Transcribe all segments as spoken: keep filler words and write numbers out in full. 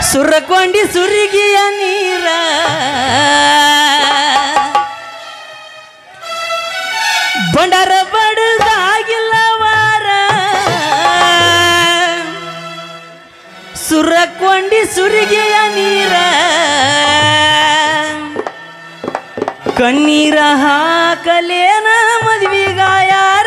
ಸುರಕೊಂಡಿ ಸುರಿಗಿಯ ನೀರ ಬಂಡರ ಬಡದಾಗಿಲ್ಲವಾರ ಸುರಕೊಂಡಿ ಸುರಿಗಿಯ ನೀರ ಕಣ್ಣೀರ ಹಾಕಲೇನ ಮದ್ವಿಗಾಯಾರ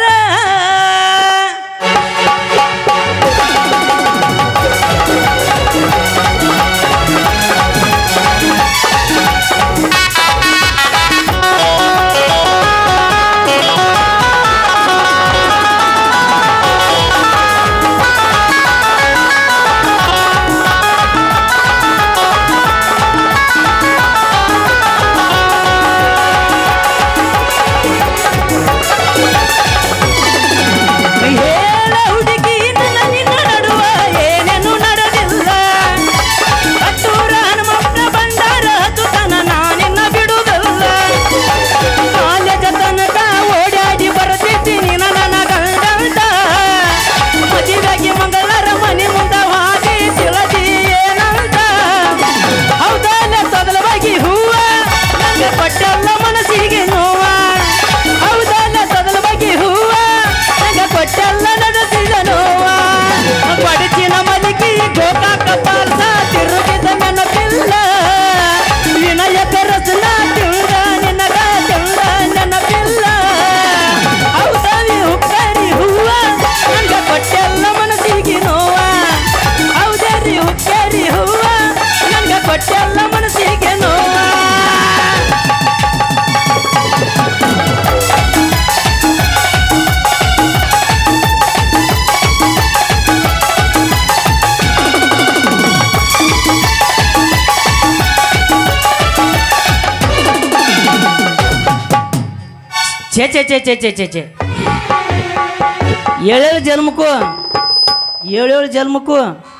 ಛೇ ಛೇ ಛೇ ಛೇ ಛೇ ಛೇ ಛೇ ಏಳೇಳು ಜನ್ಮಕ್ಕೂ ಏಳೇಳು ಜನ್ಮಕ್ಕೂ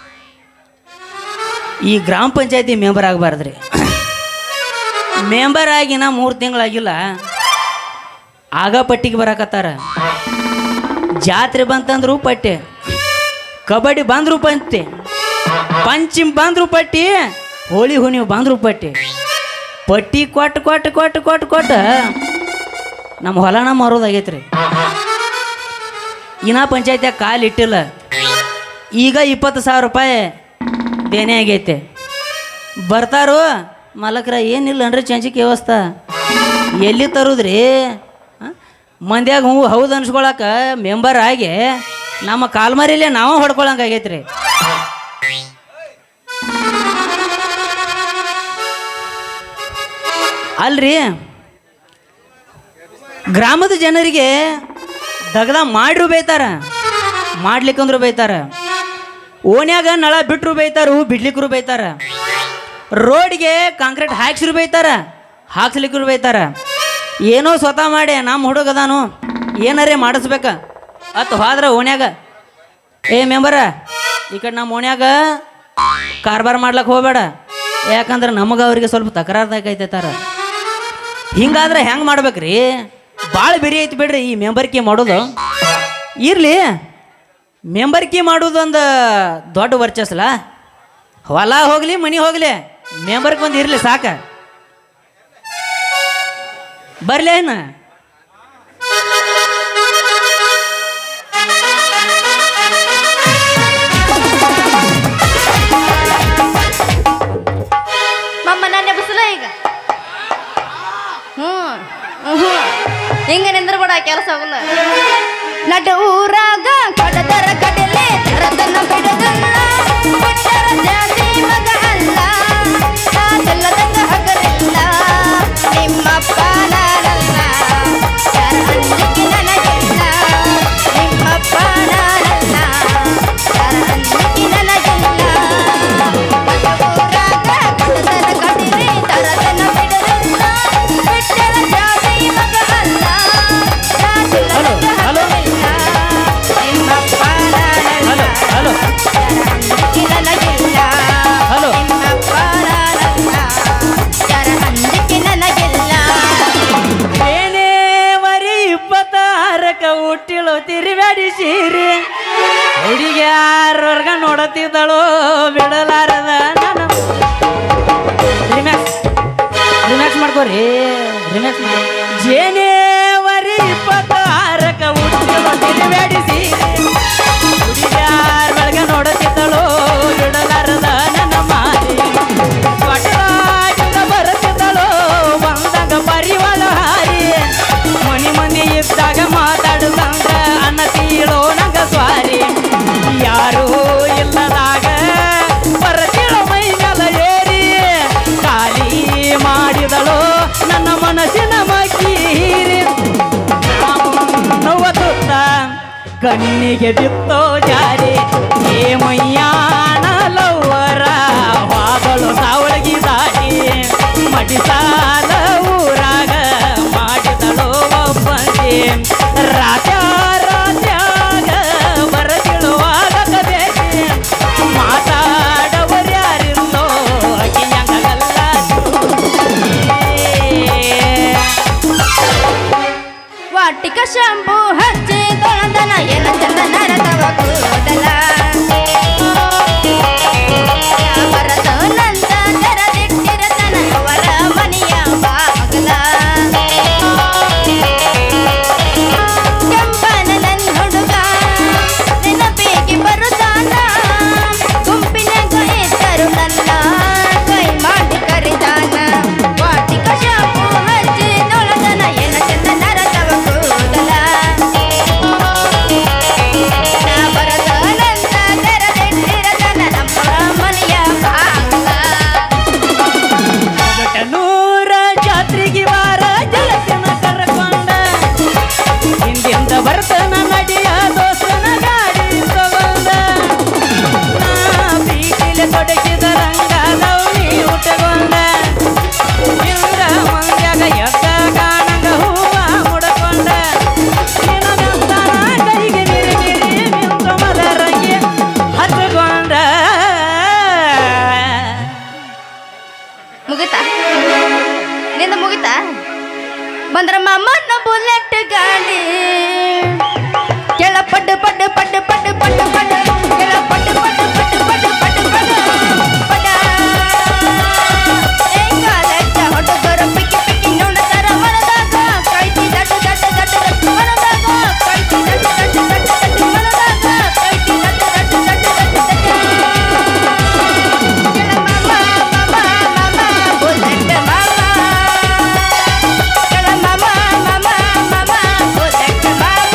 ಈ ಗ್ರಾಮ ಪಂಚಾಯತಿ ಮೆಂಬರ್ ಆಗಬಾರ್ದ್ರಿ. ಮೆಂಬರ್ ಆಗಿ ನಾ ಮೂರು ತಿಂಗಳಾಗಿಲ್ಲ ಆಗ ಪಟ್ಟಿಗೆ ಬರಾಕತ್ತಾರ. ಜಾತ್ರೆ ಬಂತಂದ್ರು ಪಟ್ಟಿ, ಕಬಡ್ಡಿ ಬಂದ್ರು ಪಂಚಿ, ಪಂಚಿಮ್ ಬಂದ್ರು ಪಟ್ಟಿ, ಹೋಳಿ ಹುಣ್ಣಿಮೆ ಬಂದ್ರು ಪಟ್ಟಿ. ಪಟ್ಟಿ ಕೊಟ್ಟು ಕೊಟ್ಟು ಕೊಟ್ಟು ಕೊಟ್ಟು ಕೊಟ್ಟು ನಮ್ಮ ಹೊಲನ ಮಾರೋದಾಗೈತ್ರಿ. ಇನ್ನ ಪಂಚಾಯತ್ಯಾಗ ಕಾಲು ಇಟ್ಟಿಲ್ಲ. ಈಗ ಇಪ್ಪತ್ತು ಸಾವಿರ ರೂಪಾಯಿ ದೇನೆ ಆಗೈತೆ. ಬರ್ತಾರೋ ಮಲಕ್ರ ಏನಿಲ್ಲ ಅನ್ರಿ ಚಂಚಿಕೆ ವ್ಯವಸ್ಥೆ ಎಲ್ಲಿ ತರುದ್ರಿ? ಮಂದ್ಯಾಗ ಹ್ಞೂ ಹೌದು ಅನ್ಸ್ಕೊಳಕ ಮೆಂಬರ್ ಆಗಿ ನಮ್ಮ ಕಾಲ್ಮರಿಲೇ ನಾವು ಹೊಡ್ಕೊಳಂಗೆ ಆಗೈತ್ರಿ. ಅಲ್ರಿ ಗ್ರಾಮದ ಜನರಿಗೆ ದಗದ ಮಾಡ್ರು ಬೈತಾರ, ಮಾಡ್ಲಿಕ್ಕಂದ್ರು ಬೈತಾರ. ಓಣ್ಯಾಗ ನಳ ಬಿಟ್ರು ಬೈತಾರು, ಬಿಡ್ಲಿಕ್ಕರು ಬೈತಾರ. ರೋಡ್ಗೆ ಕಾಂಕ್ರೀಟ್ ಹಾಕ್ಸಿರು ಬೈತಾರ, ಹಾಕ್ಸ್ಲಿಕ್ಕರು ಬೈತಾರ. ಏನೋ ಸ್ವತಃ ಮಾಡಿ ನಮ್ಮ ಹುಡುಗದಾನು ಏನಾರೇ ಮಾಡಿಸ್ಬೇಕ ಅತ್ ಹೋದ್ರ ಓಣ್ಯಾಗ ಏ ಮೆಂಬರ ಈ ಕಡೆ ನಮ್ಮ ಓಣ್ಯಾಗ ಕಾರ್ಬಾರ್ ಮಾಡ್ಲಕ್ಕೆ ಹೋಗಬೇಡ, ಯಾಕಂದ್ರೆ ನಮಗೆ ಅವ್ರಿಗೆ ಸ್ವಲ್ಪ ತಕರಾರ್ದಾಗೈತಾರ. ಹಿಂಗಾದ್ರೆ ಹೆಂಗೆ ಮಾಡ್ಬೇಕ್ರಿ? ಭಾಳ ಬೇರೆ ಐತಿ ಬಿಡ್ರಿ ಈ ಮೆಂಬರ್ಕಿ ಮಾಡೋದು. ಇರಲಿ, ಮೆಂಬರ್ಕಿ ಮಾಡೋದೊಂದು ದೊಡ್ಡ ವರ್ಚಸ್ಲ. ಹೊಲ ಹೋಗಲಿ ಮನೆ ಹೋಗಲಿ ಮೆಂಬರ್ಗೆ ಒಂದು ಇರಲಿ ಸಾಕ. ಬರಲಿ ಏನು ಮಮ್ಮ ನನ್ನ ಬಿಸಿಲ ಈಗ ಹ್ಞೂ ಹ್ಞೂ ಹಿಂಗೆ ನಿಂದ್ರಬೇಡ, ಕೆಲಸ ಆಗಲ್ಲ. ನಟ ಊರಾಗ ಕಡದರ ಕಡಲೆ ರತನ ಬಿಡದಲ್ಲ, ಬಿಟ್ಟರ ಜಾತಿ ಮಗ ಅಲ್ಲ, ಅದಲ್ಲದಂಗ ಹಗರಿಲ್ಲ, ನಿಮ್ಮಪ್ಪ ನಾನಲ್ಲ, ಯಾರ ಅಂಜಿಕೆ ನನಗಿಲ್ಲ, ನಿಮ್ಮಪ್ಪ ನಾನಲ್ಲ, ಯಾರ ಅಂಜಿಕೆ ನನಗಿಲ್ಲ. ನಟ ಊರಾಗ ಕಡದರ ಕಡಲೆ ತರತನ ಬಿಡದಲ್ಲ, ಬಿಟ್ಟರ ಜಾತಿ ಮಗ ಅಲ್ಲ, ಅದಲ್ಲದಂಗ ಹಗರಿಲ್ಲ, ನಿಮ್ಮಪ್ಪ ನಾನಲ್ಲ, ಅಂಜಿಕೆ ನನಗಿಲ್ಲ, ನಿಮ್ಮಪ್ಪ ನಾನಲ್ಲ, ಯಾರ ಅಂಜಿಕೆ ನನಗಿಲ್ಲ. ಏನೇವರಿ ಇಪ್ಪತ್ತಾರಕ ಹುಟ್ಟಿಳು ತಿರುಗಾಡಿ ಸೀರಿ ಹುಡುಗಿಯಾರವರ್ಗ ನೋಡತ್ತಿದ್ದಳು ಬಿಡಲಾರದ ನನ್ನ ಕಣ್ಣಿಗೆ ಬಿತ್ತೋ ಜಾರಿ ಏ ಮಯ್ಯಾನ ಲವ್ವರ ವಾದಳು ಸಾವಳಗಿ ದಾಟಿ ಮಡಿಸಾಲ ಊರಾಗ ಮಾಡಿದಳು ಒಬ್ಬಂದಿ ರಾಜ ರಾಜ್ಯಾಗ ಬರದಿಳುವಾಗ ಕಬೇಕಿ ಮಾತಾಡವರ್ಯಾರಿಲ್ಲೋ ಅಗಿಯಂಗಲ್ಲ ವಾಟಿಕ ಶಾಂಪು ಹಚ್ಚಿ ತೊಳೆದನ ಎಲ್ಲ ಚಂದ ನರತವ ಕೂದಲ ಬರದ ನಂತ ತೆರದಿಟ್ಟಿರತನ ಅವರ ಮನೆಯ ಬಾಗಲ ಕೆಂಪನ ನನ್ನ ಹುಡುಗ ನೆನಪಿಗೆ ಬರುತ್ತಾನ ಗುಂಪಿನಾಗ ಇದ್ದರು ನನ್ನ ಕೈ ಮಾಡಿ ಕರೆದಾನ ವಾಟಿಕ ಶಾಂಪು ಹಚ್ಚಿ ತೊಳೆದನ ಎಲ್ಲ ಚಂದ ನರತವ ಕೂದಲ ನಾ ಬರದ ನಂತ ತೆರದಿಟ್ಟಿರತನ ನಮ್ಮವರ ಮನೆಯ ಬಾಗಲ ನೂರ ಜಾತ್ರೆಗೆ ವಾರ ಜಲಸಿನ ಕರ್ಕೊಂಡ ಹಿಂದಿಂದ ಬರ್ತನ ನಡಿಯ ದೋಸ್ತನ ಗಾಡಿ ತಗೊಂಡ ನಾ ಬೀಟಿಲೆ ತೊಡಗಿದ ರಂಗ ಲೌನಿ ಉಟ್ಟಗೊಂಡ ಹಿಂದ ಮಂಗ್ಯಾಗ ಎದ್ದ ಕಾಣಂಗ ಹೂವ ಮುಡಕೊಂಡ ನಿನಗಂತನ ಕೈಗೆ ನಿರಿ ನಿರಿ ನಿಂತ ಮದರಂಗಿ ಹಚ್ಕೊಂಡ ಮುಗಿತಾ ನಿಂದ ಮುಗಿತಾ ಬಂದ್ರ ಮಾಮನ ಬುಲೆಟ್ ಗಾಡಿ ಕೆಳ ಪಡ್ಡು ಪಡ್ಡು ಪಡ್ಡು ಪಡ್ಡು ಪಡ್ಡು ಪಡ್ಡು ಕೆಳ ಪಡ್ಡು ಪಡ್ಡು ಪಡ್ಡು ಪಡ್ಡು ಪಡ್ಡು ಪಡ್ಡು ಪಡ ಹೆಂಗಾಲೆಟ್ಟ ಹುಡುಗರು ಪಿಕ್ಕಿ ಪಿಕ್ಕಿ ನೋಡ್ತಾರ ಮನದಾಗ ಕೈತಿ ದಡ್ಡು ದಡ್ಡು ದಡ್ಡು ದಡ್ಡು ಮನದಾಗ ಕೈತಿ ದಡ್ಡು ದಡ್ಡು ದಡ್ಡು ದಡ್ಡು ಮನದಾಗ ಕೈತಿ ದಡ್ಡು ದಡ್ಡು ದಡ್ಡು ದಡ್ಡು ದಡ್ಡು ಕೆಳ ಮಾಮ ಮಾಮ ಮಾಮ ಬುಲೆಟ್ ಮಾಮ ಕೆಳ ಮಾಮ ಮಾಮ ಮಾಮ ಬುಲೆಟ್ ಮಾಮ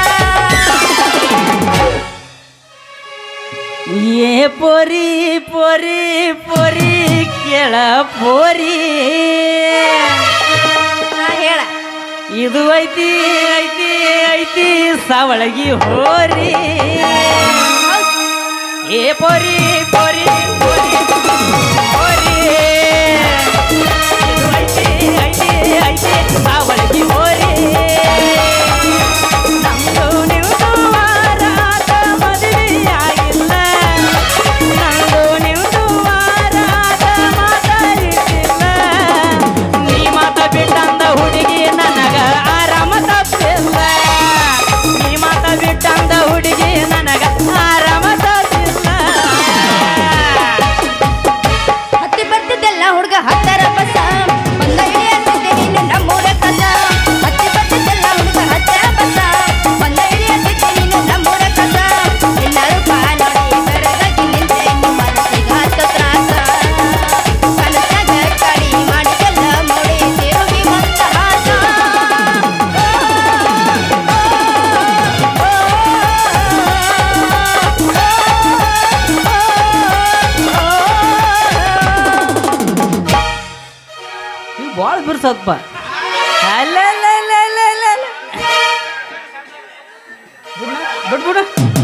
ಏ ಪೋರಿ ಪೋರಿ ಪೋರಿ ಕೇಳ ಪೋರಿ ಹಾ ಹೇಳ ಇದು ಐತಿ ಐತಿ ಐತಿ ಸಾವಳಗಿ ಹೋರಿ ಏ ಪೋರಿ ಪೋರಿ ಪೋರಿ ಪೋರಿ ಇದು ಐತಿ ಐತಿ ಐತಿ ಸಾವಳಗಿ ಹೋರಿ ನಮ್ದು ನಿಮ್ದು ವಾರಾತ ಮದುವೆಯಾಗಿಲ್ಲ ನಂದು ನಿಮ್ದು ವಾರಾತ ಮಾತಾಡಿಸಿಲ್ಲ ನೀ ಮಾತ ಬಿಟ್ಟಂದ ಹುಡುಗಿ ನನಗ ಆರಾಮ ತಪ್ಪಿಲ್ಲ ನೀ ಮಾತ ಬಿಟ್ಟಂದ ಹುಡುಗಿ ನನಗ ಆರಾಮ ತಪ್ಪಿಲ್ಲ ಹತ್ತಿ ಬರ್ತಿದ್ದೆಲ್ಲ ಹುಡುಗ ಹತ್ತರ ಬಸ ಬಂದ ಇಳಿಯತ್ತಿದ್ದೆ ನೀನು ನಮ್ಮೂರ ಕಸ ಹತ್ತಿ ಬರ್ತಿದ್ದೆಲ್ಲ ಹುಡುಗ ಹತ್ತರ ಬಸ ಬಂದ ಇಳಿಯತ್ತಿದ್ದೆ ನೀನು ನಮ್ಮೂರ ಕಸ ಎಲ್ಲರೂ ಪಾ ನೋಡಿ ಬೆರಗಾಗಿ ನಿಂತೆ ಇನ್ನು ಮನಸ್ಸಿಗೆ ಹತ್ತು ತ್ರಾಸ ಕನಸಾಗ ಕಡಿ ಮಾಡಿದೆಲ್ಲ ಮೋಡಿ ತಿರುಗಿ ಬಂದ ಹಾಸ ಭಾಳ ಬಿಡ್ಸಪ್ಪ ಅಲ್ಲ ಅಲ್ಲ ಅಲ್ಲ ಅಲ್ಲ ಅಲ್ಲ ಅಲ್ಲ ಬಿಡ್ಬಿಡು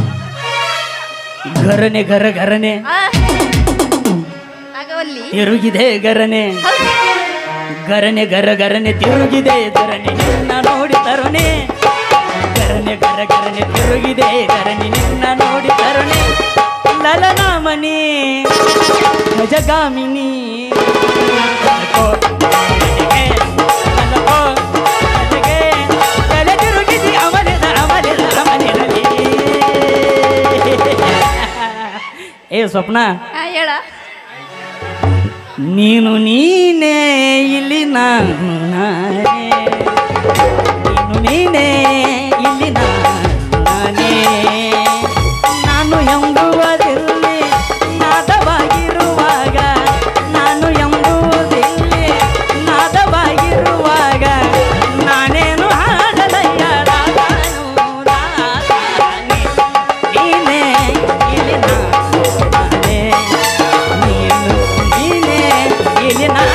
ಗರನೆ ಗರ ಗರನೆ ಆ, ಆಗವಲ್ಲಿ ತಿರುಗಿದೆ ಗರನೆ ಗರನೆ ಗರ ಗರನೆ ತಿರುಗಿದೆ ಗರನೆ ನಿನ್ನ ನೋಡಿ ತರುಣೆ ಗರನೆ ಗರ ಗರನೆ ತಿರುಗಿದೆ ಗರನೆ ನಿನ್ನ ನೋಡಿ ತರುಣೆ ಲಲನ ಮನಿ ಗಜಗಾಮಿನಿ ಅಲಕೋ, ಅಲಗೆ, ಅಲಕೋ, ಅಲಗೆ, ತಲೆ ತಿರುಗಿಸಿ ಅಮಲಿದ ಅಮಲಿದ ಅಮಲಿನಲ್ಲಿ ಏ ಸ್ವಪ್ನ ಆ, ಹೇಳ ನೀನು ನೀನೇ ಇಲ್ಲಿ ನಾನು ನಾನೇ ನೀನು ನೀನೇ ಇಲ್ಲಿ ನಾನು ನಾನೇ ನಾನು ಎಂಬುವುದಿಲ್ಲಿ ನಾದವಾಗಿರುವಾಗ ನಾನು ಎಂಬುವುದಿಲ್ಲಿ ನಾದವಾಗಿರುವಾಗ ನಾನೇನು ಹಾಡಲಯ್ಯ ರಾಗನು ನಾದಾನೆ. ನೀನೇ ಇಲ್ಲಿ ನಾನು ನಾನೇ ನೀನು ನೀನೇ ಇಲ್ಲಿ ನಾ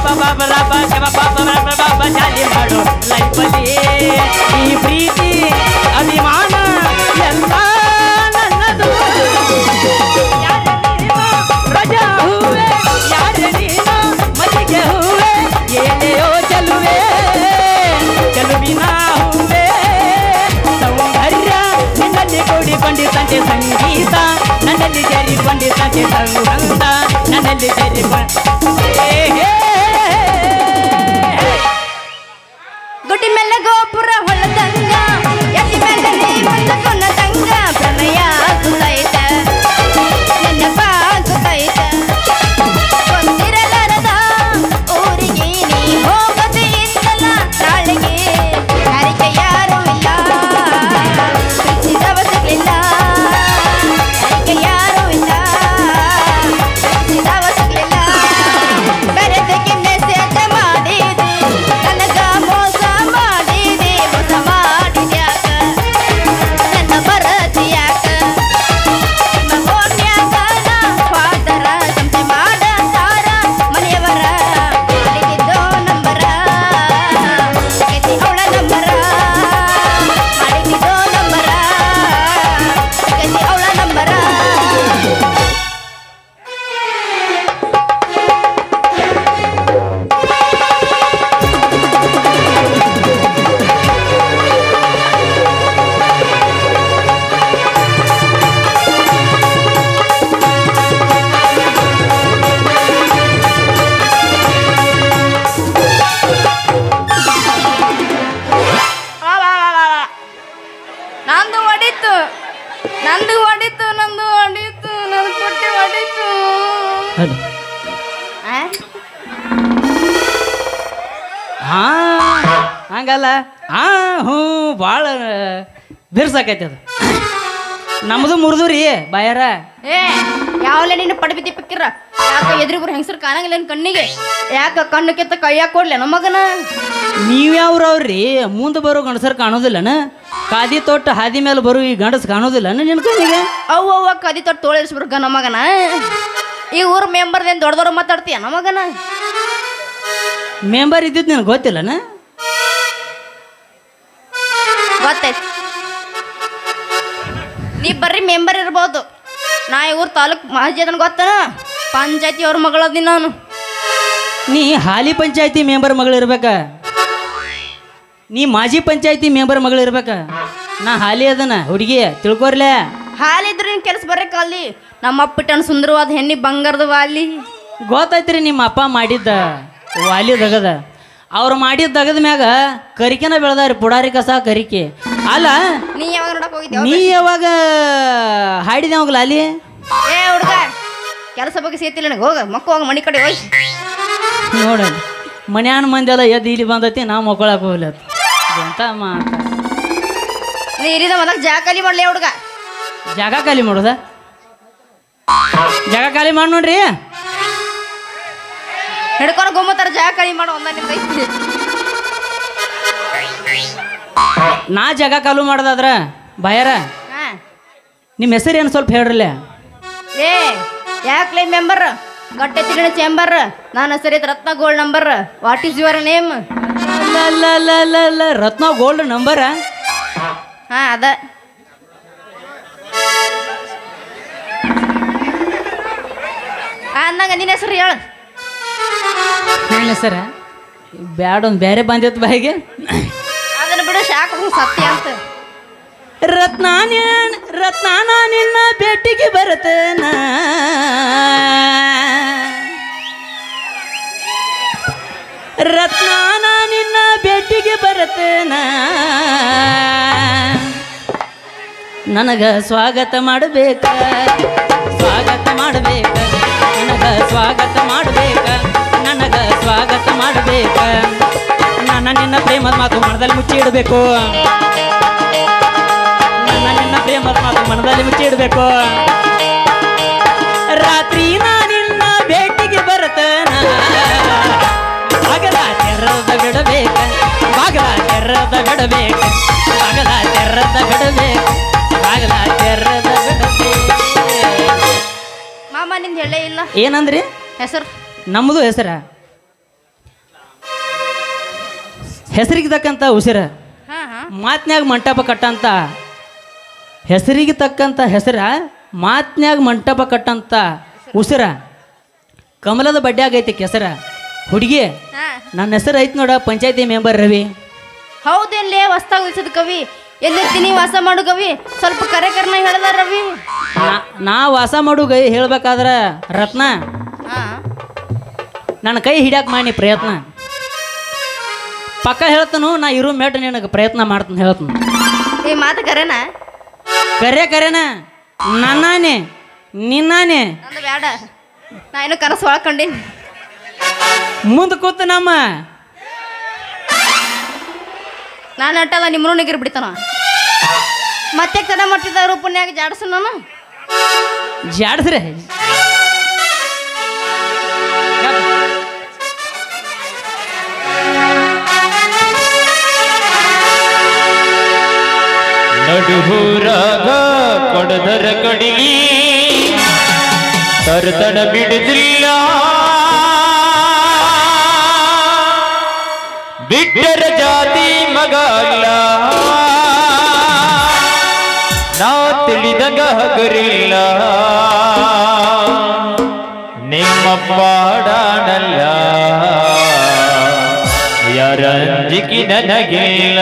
ಜಾಲಿ ಮಾಡು ಲೈಫಲ್ಲಿ ಈ ಪ್ರೀತಿ ಅಭಿಮಾನ ಎಲ್ಲ ನನ್ನದು ಯಾರ ನೀನು ರಜಾ ಹೂವೆ ಯಾರ ನೀನು ಮಲ್ಲಿಗೆ ಹೂವೆ ಏನೆಯೋ ಚೆಲುವೆ ಚೆಲುವಿನ ಹೂವೆ ಸೌಂದರ್ಯ ನಿನ್ನಲ್ಲಿ ಕೂಡಿಕೊಂಡಿದ್ದಂತೆ ಸಂಗೀತ ನನ್ನಲ್ಲಿ ಸೇರಿಕೊಂಡಿದ್ದಂತೆ ಸಂಗಂತ ನನ್ನಲ್ಲಿ ಸೇರಿಕೊಂಡ ಗುಡಿ ಮೇಲೆ ಗೋಪುರ ಹೊಳದಂಗ ಎತ್ತಿ ಮೇಲೆ ನೀ ಬಂದ ಕೊನದಂಗ ಪ್ರಣಯ ಸುತೈತ ನನ್ನ ಬಾಗುತ್ತೈತ ಬಂದಿರಲಾರದ ಊರಿಗೆ ನೀ ಹೋಗದೆ ಇದ್ದಲ್ಲ ನಾಳೆಗೆ ಯಾರಿಗೆ ಯಾರು ಇಲ್ಲ ಪ್ರೀತಿಸಿದವ ಸಿಗ್ಲಿಲ್ಲ ಯಾರಿಗೆ ಯಾರು ಇಲ್ಲ ಪ್ರೀತಿಸಿದವ ಸಿಗ್ಲಿಲ್ಲ ಬೆರೆದಕ್ಕೆ ಮೆಸೇಜ್ ಮಾಡಿದೆ ನನಗ ಮೋಸ ಮಾಡಿದೆ ಮೋಸ ಮಾಡಿದ್ಯಾಕ ನನ್ನ ಬರತಿಯಾಕ ನಿಮ್ಮ ಓಣ್ಯಾಗ ನಾ ಫಾದರ ಸಂತೆ ಮಾಡತಾರ ಮನೆಯವರ ಮಾಡಿದಿದ್ದೋ ನಂಬರ ಕೆತಿ ಅವಳ ನಂಬರ ಮಾಡಿದಿದ್ದೋ ನಂಬರ ಕೆತಿ ಅವಳ ನಂಬರ ನಂದು ಹೊಡಿತು ನಂದು ಹೊಡಿತು ನಂದು ಹೊಡಿತು ನನ್ನ ಪುಟ್ಟಿ ಹೊಡಿತು ಆ? ಹಾ ಹಂಗಲ್ಲ ಹಾ ಹ್ಞೂ ಭಾಳ ಬಿರ್ಸಾಕೈತಿ ಅದು ನಮ್ಮದು ಮುರಿದು ರೀ ಬಾಯಾರ ಏ ಯಾವಲ್ಲ ನೀನು ಪಡಬಿದ್ದಿ ಪಕ್ಕಿರ ಯಾಕ ಎದುರಿಬ್ರು ಹೆಂಗಸರು ಕಾಣಂಗಿಲ್ಲ ನಿನ್ ಕಣ್ಣಿಗೆ ಯಾಕ ಕಣ್ಣು ಕೆತ್ತ ಕೈಯಾಗ ಕೊಡ್ಲೆ ನಮಗನ ನೀವ್ಯಾವ್ರವ್ರಿ ಮುಂದೆ ಬರೋ ಗಂಡಸರು ಕಾಣೋದಿಲ್ಲನ ಕಾದಿ ತೊಟ್ಟು ಹಾದಿ ಮೇಲೆ ಬರೋ ಈ ಗಂಡಸ್ ಕಾಣೋದಿಲ್ಲನ ನಿನ್ನ ಕಣ್ಣಿಗೆ ಅವ್ವ ಅವ್ವ ಕದಿ ತೊಟ್ಟು ತೋಳಿಸ್ಬಿಡ್ಗ ನಮಗನ ಈ ಊರ್ ಮೆಂಬರ್ದೇನು ದೊಡ್ಡ ದೊಡ್ಡ ಮಾತಾಡ್ತೀಯ ನಮಗನ ಮೆಂಬರ್ ಇದ್ದಿದ್ದು ನಿನಗೆ ಗೊತ್ತಿಲ್ಲನ ಗೊತ್ತೈತಿ ನೀ ಬರ್ರಿ ಮೆಂಬರ್ ಇರ್ಬೋದು ನಾ ಈ ಊರ್ ತಾಲೂಕ್ ಮಾಜಿ ಅದನ್ ಗೊತ್ತನ ಪಂಚಾಯತಿ ಅವ್ರ ಮಗಳದಿ ನಾನು ನೀ ಹಾಲಿ ಪಂಚಾಯತಿ ಮೆಂಬರ್ ಮಗಳು ಇರ್ಬೇಕ ನೀ ಮಾಜಿ ಪಂಚಾಯತಿ ಮೆಂಬರ್ ಮಗಳು ಇರ್ಬೇಕ ನಾ ಹಾಲಿ ಅದನ ಹುಡುಗಿ ತಿಳ್ಕೊರ್ಲೆ ಹಾಲಿದ್ರೆ ನಿನ್ ಕೆಲಸ ಬರ್ರಿ ಕಾಲಿ ನಮ್ಮ ಅಪ್ಪಿಟ್ಟನ ಸುಂದರವಾದ ಹೆಣ್ಣಿ ಬಂಗಾರದ ವಾಲಿ ಗೊತ್ತೈತ್ರಿ ನಿಮ್ಮ ಅಪ್ಪ ಮಾಡಿದ್ದ ವಾಲಿ ದಗದ ಅವ್ರು ಮಾಡಿದ ದಗದ ಮ್ಯಾಗ ಕರಿಕೆನ ಬೆಳೆದಾರಿ ಪುಡಾರಿ ಕಸ ಕರಿಕೆ ಅಲ್ಲ ನೀ ಯಾವಾಗ ನೋಡಕ್ ಹೋಗಿದ್ದೆ ನೀ ಯಾವಾಗ ಹಾಡಿದೆ ಹೋಗ್ಲ ಅಲ್ಲಿ ಏ ಹುಡುಗ ಕೆಲಸ ಬಗ್ಗೆ ಸೇತಿಲ್ಲ ನನಗೆ ಹೋಗ ಮಕ್ಕ ಹೋಗ ಮನಿ ಕಡೆ ಹೋಗಿ ನೋಡ ಮನ್ಯಾನ ಮಂದಿ ಎಲ್ಲ ಎದ್ದು ಇಲ್ಲಿ ಬಂದೈತಿ ನಾವು ಮಕ್ಕಳಕ್ಕೆ ಹೋಗ್ಲತ್ತ ಎಂತ ಮಾತ ನೀ ಇರಿದ ಮೊದಲ ಜಾಗ ಖಾಲಿ ಮಾಡ್ಲಿ ಹುಡುಗ ಜಾಗ ಖಾಲಿ ಮಾಡೋದ ಜಾಗ ಖಾಲಿ ಮಾಡಿ ನೋಡ್ರಿ ಹಿಡ್ಕೊಂಡು ಗೊಮ್ಮತ್ತಾರ ಜಾಗ ಖಾಲಿ ಮಾಡೋ ಒಂದ ನಿಮ್ದು ಐತಿ ನಾ ಜಾಗ ಖಾಲಿ ಮಾಡೋದಾದ್ರ ಬಾಯಾರ ಹಾ ನಿಮ್ಮ ಹೆಸರು ಏನು ಸ್ವಲ್ಪ ಹೇಳ್ರಲ್ಲ ಏ ಯಾಕ್ಲೆ ಮೆಂಬರ್ ಗಟ್ಟೆ ತಿರುಣ ಚೇಂಬರ್ ನಾನು ಹೆಸರು Ratna gold number what is your name Ratna gold number ಹಾ ಅದ ಅಂದಂಗ ನಿನ್ನ ಹೆಸರು ಹೇಳು ನನ್ನ ಹೆಸರ ಬ್ಯಾಡ ಒಂದು ಬೇರೆ ಬಂದಿತ್ತು ಬಾಯಿಗೆ ಅದನ್ನ ಬಿಡು ಶಾಕ್ ಸತ್ಯ ಅಂತ ರತ್ನ ರತ್ನಾನ ನಿನ್ನ ಭೇಟಿಗೆ ಬರತನ ರತ್ನಾನ ನಿನ್ನ ಭೇಟಿಗೆ ಬರತನ ನನಗ ಸ್ವಾಗತ ಮಾಡಬೇಕ ಸ್ವಾಗತ ಮಾಡಬೇಕ ನನಗ ಸ್ವಾಗತ ಮಾಡಬೇಕ ನನಗ ಸ್ವಾಗತ ಮಾಡಬೇಕ ನನ್ನ ನಿನ್ನ ಪ್ರೇಮದ ಮಾತು ಮನದಲ್ಲಿ ಮುಚ್ಚಿ ಇಡಬೇಕು ನನ್ನ ನಿನ್ನ ಪ್ರೇಮದ ಮಾತು ಮನದಲ್ಲಿ ಮುಚ್ಚಿ ಇಡಬೇಕು ರಾತ್ರಿ ನಾ ನಿನ್ನ ಭೇಟಿಗೆ ಬರತನ ಬಾಗಲ ತೆರದ ಬಿಡಬೇಕ ಬಾಗಲ ತೆರದ ಬಿಡಬೇಕ ಬಾಗಲ ತೆರದ ಬಿಡಬೇಕ ಬಾಗಲ ತೆರದ ಬಿಡಬೇಕ ಮಾಮ ನಿಂದ ಹೇಳೇ ಇಲ್ಲ ಏನಂದ್ರಿ ಹೆಸರು ನಮ್ಮದು ಹೆಸರ ಹೆಸರಿಗೆ ತಕ್ಕಂಥ ಉಸಿರ ಹಾ ಹಾ ಮಾತ್ನ್ಯಾಗ ಮಂಟಪ ಕಟ್ಟಂತ ಹೆಸರಿಗೆ ತಕ್ಕಂಥ ಹೆಸರ ಮಾತ್ನ್ಯಾಗ ಮಂಟಪ ಕಟ್ಟಂತ ಉಸಿರ ಕಮಲದ ಬಡ್ಡ್ಯಾಗ ಐತಿ ಕೆಸರ ಹುಡುಗಿ ಹಾ ನನ್ನ ಹೆಸರು ಐತಿ ನೋಡ ಪಂಚಾಯತಿ ಮೆಂಬರ್ ರವಿ. ಹೌದೇನ್ಲೇ ಹೊಸ್ತಾಗ ಉಳಿಸಿದ ಕವಿ ಎಲ್ಲಿರ್ತೀನಿ ವಾಸ ಮಾಡು ಕವಿ ಸ್ವಲ್ಪ ಕರೆ ಕರ್ನ ಹೇಳ್ದ ರವಿ. ನಾ- ನಾ ವಾಸ ಮಾಡು ಗೈ ಹೇಳ್ಬೇಕಾದ್ರ ರತ್ನ ಹಾ ನನ್ನ ಕೈ ಹಿಡ್ಯಾಕ ಮಾಡಿ ಪ್ರಯತ್ನ ಪಕ್ಕ ಹೇಳ್ತನು ನಾ ಇರೋ ಮೇಟ್ ನಿನಗೆ ಪ್ರಯತ್ನ ಮಾಡ್ತೀನಿ ಹೇಳ್ತೀನಿ. ಈ ಮಾತು ಕರೆನಾ ಕರೆ ಕರೆನ ನನ್ನಾನೆ ನಿನ್ನಾನೆ ನಂದು ಬೇಡ ನಾ ಏನು ಕನಸು ಒಳಕೊಂಡೀನಿ. ಮುಂದೆ ಕೂತು ನಮ್ಮ ನಾನು ಅಟ್ಟದ ನಿಮ್ಮನು ನಿಗಿರ್ ಬಿಡ್ತಾನ ಮತ್ತೆ ತಡ ಮಾಡ್ತಿದ್ದ ರೂಪನ್ಯಾಗ ಜಾಡಸು ನಾನು ಜಾಡ್ಸ್ರೆ ನಡುಹೂರಾಗ ಕೊಡದರ ಕಡಿಗಿ ತರತಡ ಬಿಡುದಿಲ್ಲ ಬಿಟ್ಟರ ಜಾತಿ ಮಗ ಅಲ್ಲ ನಾ ತಿಳಿದಂಗ ಹಗರಿಲ್ಲ ನಿಮ್ಮ ಪಾಡಾನಲ್ಲ ಯಾರಂಜಿಕಿ ನನಗಿಲ್ಲ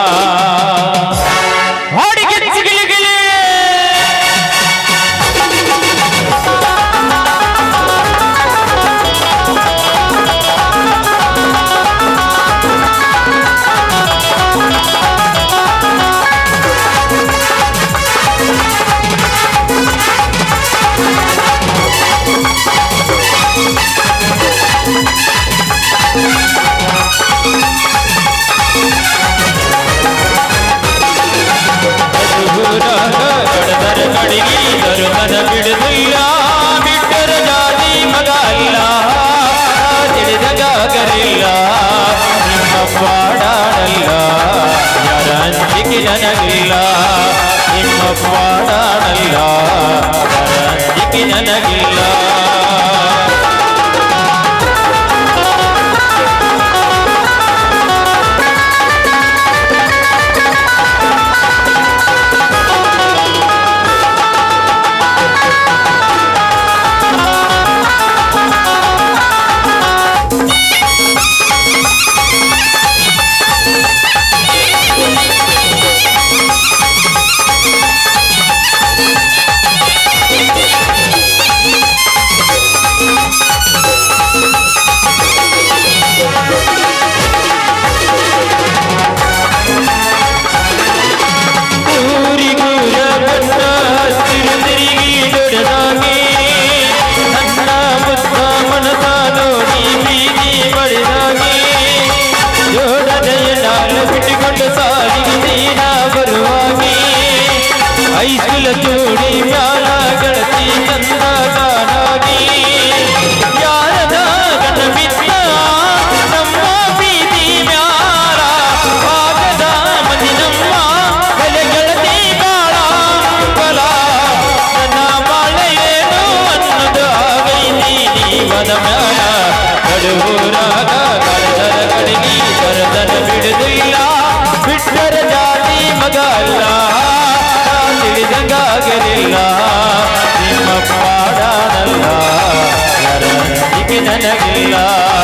ಬಿಡುದಿಲ್ಲ ಬಿಟ್ಟರ ಜಾತಿ ಮಗ ಅಲ್ಲ ತಿಳಿದಗಾಗಲಿಲ್ಲ ನಿಮ್ಮ ಪಾಡಾಡಲ್ಲ ಯಾರ ಅಂಜಿಕೆ ನನಗಿಲ್ಲ ನಿಮ್ಮ ಪಾಡಾಡಲ್ಲ ಯಾರ ಅಂಜಿಕೆ ನನಗಿಲ್ಲ ಐಸ್ಕುಲ ಜೋಡಿ ಮ್ಯಾಲ ಗಳತಿ ಚಂದಗಾನಾಗಿ ಯಾರದ ಗಣ ಬಿತ್ತ ನಮ್ಮ ಬೀದಿ ಮ್ಯಾಲ ಭಾಗದ ಮನಿ ನಮ್ಮ ಬೆಲೆ ಗೆಳತಿ ಬಾಳ ಬಲ ನನ್ನ ಬಾಳೆ ಏನು ಅನ್ನೋದು ಆಗೈತಿ ನೀವದ ಮ್ಯಾಲ ಕಡುವೂರಾಗ ಕಡದರ ಕಡಿಗಿ ಕರದನ ಬಿಡುದಿಲ್ಲ ಬಿಟ್ಟರ ಜಾತಿ ಮಗ ಅಲ್ಲ ತಿಳಿದಂಗಾಗಲಿಲ್ಲ ನಿಮ್ಮ ಪಾಡಾನಲ್ಲ ಯಾರ ನನಗಿಲ್ಲ